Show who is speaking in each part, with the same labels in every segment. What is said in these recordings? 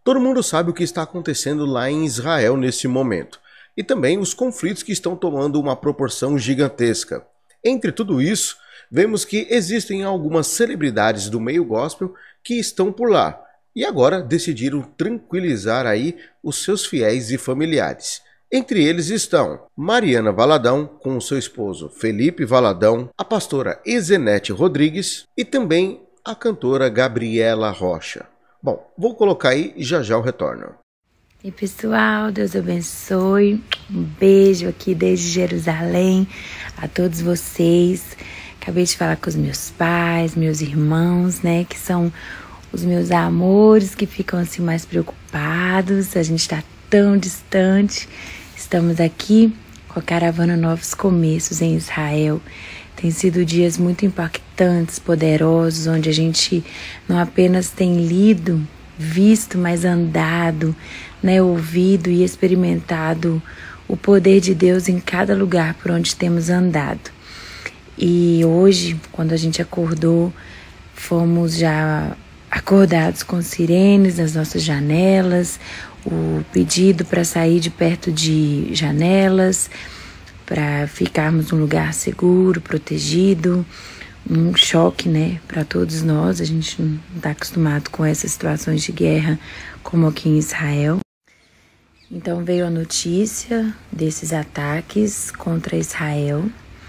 Speaker 1: Todo mundo sabe o que está acontecendo lá em Israel nesse momento, e também os conflitos que estão tomando uma proporção gigantesca. Entre tudo isso, vemos que existem algumas celebridades do meio gospel que estão por lá, e agora decidiram tranquilizar aí os seus fiéis e familiares. Entre eles estão Mariana Valadão com o seu esposo Felipe Valadão, a pastora Ezenete Rodrigues e também a cantora Gabriela Rocha. Bom, vou colocar aí e já já eu retorno.
Speaker 2: E pessoal, Deus abençoe. Um beijo aqui desde Jerusalém a todos vocês. Acabei de falar com os meus pais, meus irmãos, né, que são os meus amores, que ficam assim mais preocupados. A gente está tão distante. Estamos aqui com a caravana Novos Começos em Israel. Tem sido dias muito impactantes, poderosos, onde a gente não apenas tem lido, visto, mas andado, né, ouvido e experimentado o poder de Deus em cada lugar por onde temos andado. E hoje, quando a gente acordou, fomos já acordados com sirenes nas nossas janelas, o pedido para sair de perto de janelas, para ficarmos num lugar seguro, protegido, um choque, né, para todos nós. A gente não está acostumado com essas situações de guerra como aqui em Israel. Então veio a notícia desses ataques contra Israel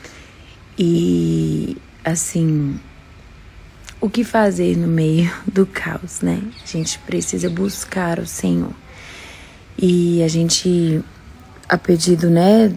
Speaker 2: e, assim, o que fazer no meio do caos, né? A gente precisa buscar o Senhor. E a gente, a pedido, né,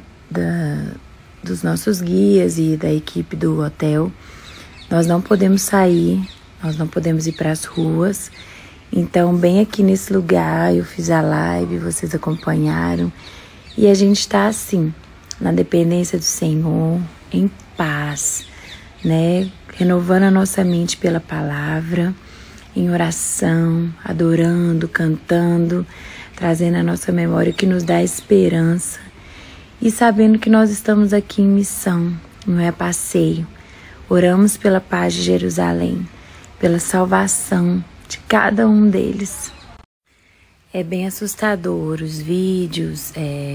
Speaker 2: dos nossos guias e da equipe do hotel, nós não podemos sair, nós não podemos ir para as ruas. Então, bem aqui nesse lugar, eu fiz a live, vocês acompanharam. E a gente está assim, na dependência do Senhor, em paz, né? Renovando a nossa mente pela palavra, em oração, adorando, cantando, trazendo à nossa memória o que nos dá esperança. E sabendo que nós estamos aqui em missão, não é passeio. Oramos pela paz de Jerusalém, pela salvação de cada um deles. É bem assustador os vídeos,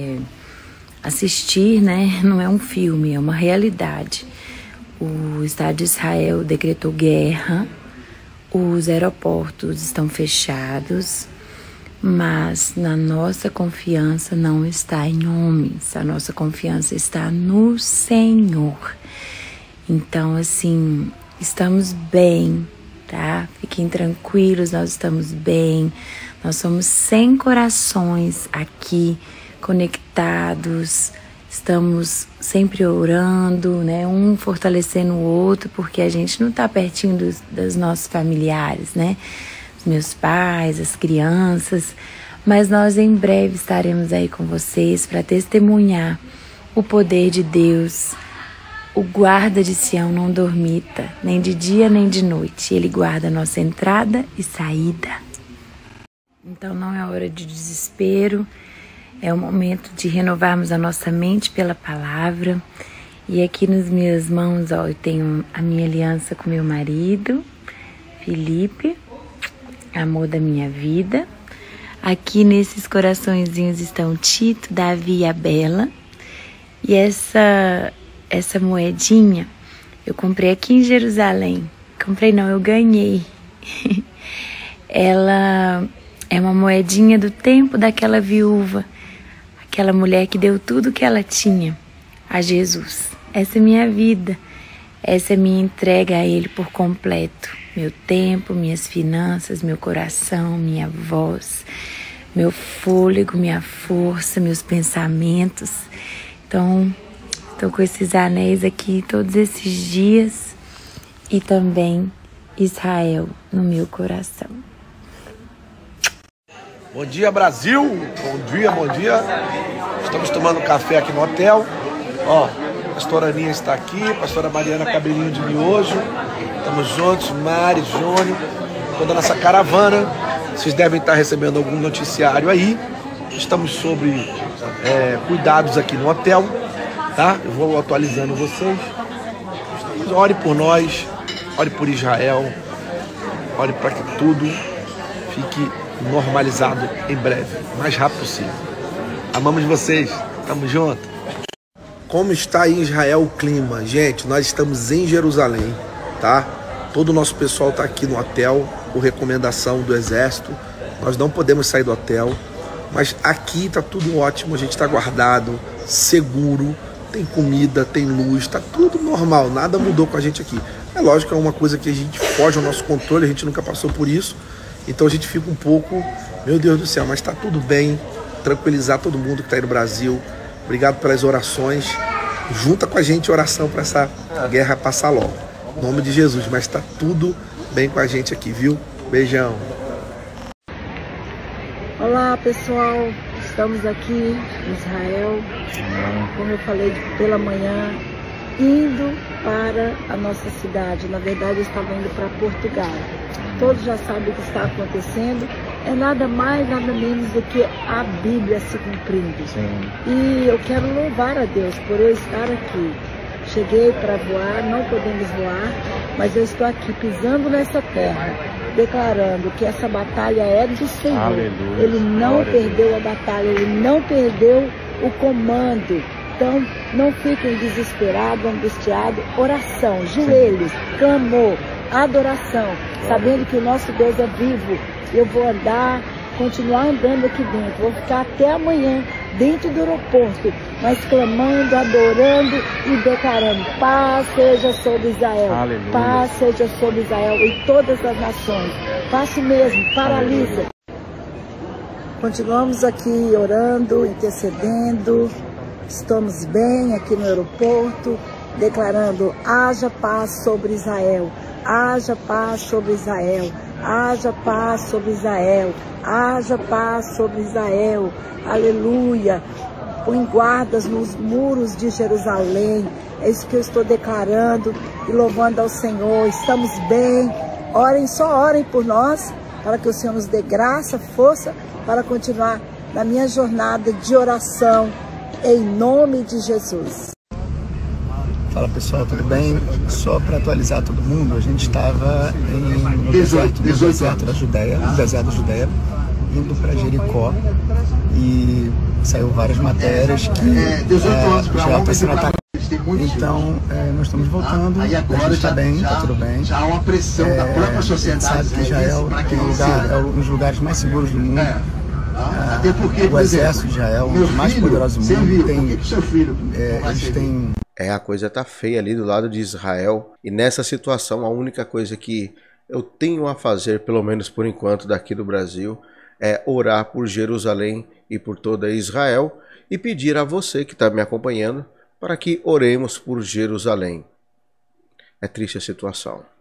Speaker 2: assistir, né? Não é um filme, é uma realidade. O Estado de Israel decretou guerra, os aeroportos estão fechados, mas na nossa confiança não está em homens, a nossa confiança está no Senhor. Então, assim, estamos bem, tá? Fiquem tranquilos, nós estamos bem. Nós somos 100 corações aqui conectados, estamos sempre orando, né? Um fortalecendo o outro, porque a gente não está pertinho dos nossos familiares, né? Meus pais, as crianças, mas nós em breve estaremos aí com vocês para testemunhar o poder de Deus. O guarda de Sião não dormita, nem de dia nem de noite. Ele guarda a nossa entrada e saída. Então não é hora de desespero, é o momento de renovarmos a nossa mente pela palavra. E aqui nas minhas mãos, ó, eu tenho a minha aliança com meu marido, Felipe, amor da minha vida. Aqui nesses coraçõezinhos estão Tito, Davi e a Bela. E essa moedinha eu comprei aqui em Jerusalém. Comprei não, eu ganhei. Ela é uma moedinha do tempo daquela viúva, aquela mulher que deu tudo que ela tinha a Jesus. Essa é minha vida, essa é minha entrega a Ele por completo. Meu tempo, minhas finanças, meu coração, minha voz, meu fôlego, minha força, meus pensamentos. Então, estou com esses anéis aqui todos esses dias e também Israel no meu coração.
Speaker 3: Bom dia, Brasil! Bom dia, bom dia! Estamos tomando café aqui no hotel. Ó, a pastora Aninha está aqui, a pastora Mariana Cabelinho de Miojo. Estamos juntos, Mari, Jônio, toda a nossa caravana. Vocês devem estar recebendo algum noticiário aí. Estamos sobre cuidados aqui no hotel, tá? Eu vou atualizando vocês. Ore por nós, ore por Israel, ore para que tudo fique normalizado em breve, o mais rápido possível. Amamos vocês, tamo junto. Como está aí em Israel o clima? Gente, nós estamos em Jerusalém, tá? Todo o nosso pessoal está aqui no hotel, por recomendação do Exército. Nós não podemos sair do hotel, mas aqui está tudo ótimo, a gente está guardado, seguro, tem comida, tem luz, está tudo normal, nada mudou com a gente aqui. É lógico que é uma coisa que a gente foge ao nosso controle, a gente nunca passou por isso, então a gente fica um pouco, meu Deus do céu, mas está tudo bem, tranquilizar todo mundo que está aí no Brasil. Obrigado pelas orações, junta com a gente oração para essa guerra passar logo, em nome de Jesus, mas está tudo bem com a gente aqui, viu? Beijão.
Speaker 4: Olá pessoal, estamos aqui em Israel, como eu falei pela manhã, indo para a nossa cidade. Na verdade eu estava indo para Portugal. Todos já sabem o que está acontecendo, é nada mais, nada menos do que a Bíblia se cumprindo. Sim. E eu quero louvar a Deus por eu estar aqui. Cheguei para voar, não podemos voar, mas eu estou aqui pisando nessa terra, declarando que essa batalha é do Senhor. Aleluia. Ele não perdeu a batalha, Ele não perdeu o comando. Então, não fiquem desesperados, angustiados. Oração, joelhos, clamor, adoração, sabendo que o nosso Deus é vivo. Eu vou andar, continuar andando aqui dentro, vou ficar até amanhã dentro do aeroporto, mas clamando, adorando e declarando: paz seja sobre Israel. Aleluia. Paz seja sobre Israel e todas as nações. Faça o mesmo, paralisa. Aleluia. Continuamos aqui orando, intercedendo, estamos bem aqui no aeroporto, declarando: haja paz sobre Israel, haja paz sobre Israel, haja paz sobre Israel, haja paz sobre Israel. Aleluia. Põe guardas nos muros de Jerusalém. É isso que eu estou declarando e louvando ao Senhor. Estamos bem. Orem, só orem por nós, para que o Senhor nos dê graça, força, para continuar na minha jornada de oração, em nome de Jesus.
Speaker 5: Fala pessoal, tudo bem? Só para atualizar todo mundo, a gente estava no deserto da Judéia, indo para Jericó, e saiu várias matérias que Israel está sendo atacado. Então, nós estamos voltando, a gente está bem, está tudo bem. A gente sabe que Israel é um dos lugares mais seguros do mundo. O exército de Israel, um dos mais poderosos do mundo, eles têm...
Speaker 1: A coisa tá feia ali do lado de Israel, e nessa situação a única coisa que eu tenho a fazer, pelo menos por enquanto daqui do Brasil, é orar por Jerusalém e por toda Israel e pedir a você que está me acompanhando para que oremos por Jerusalém. É triste a situação.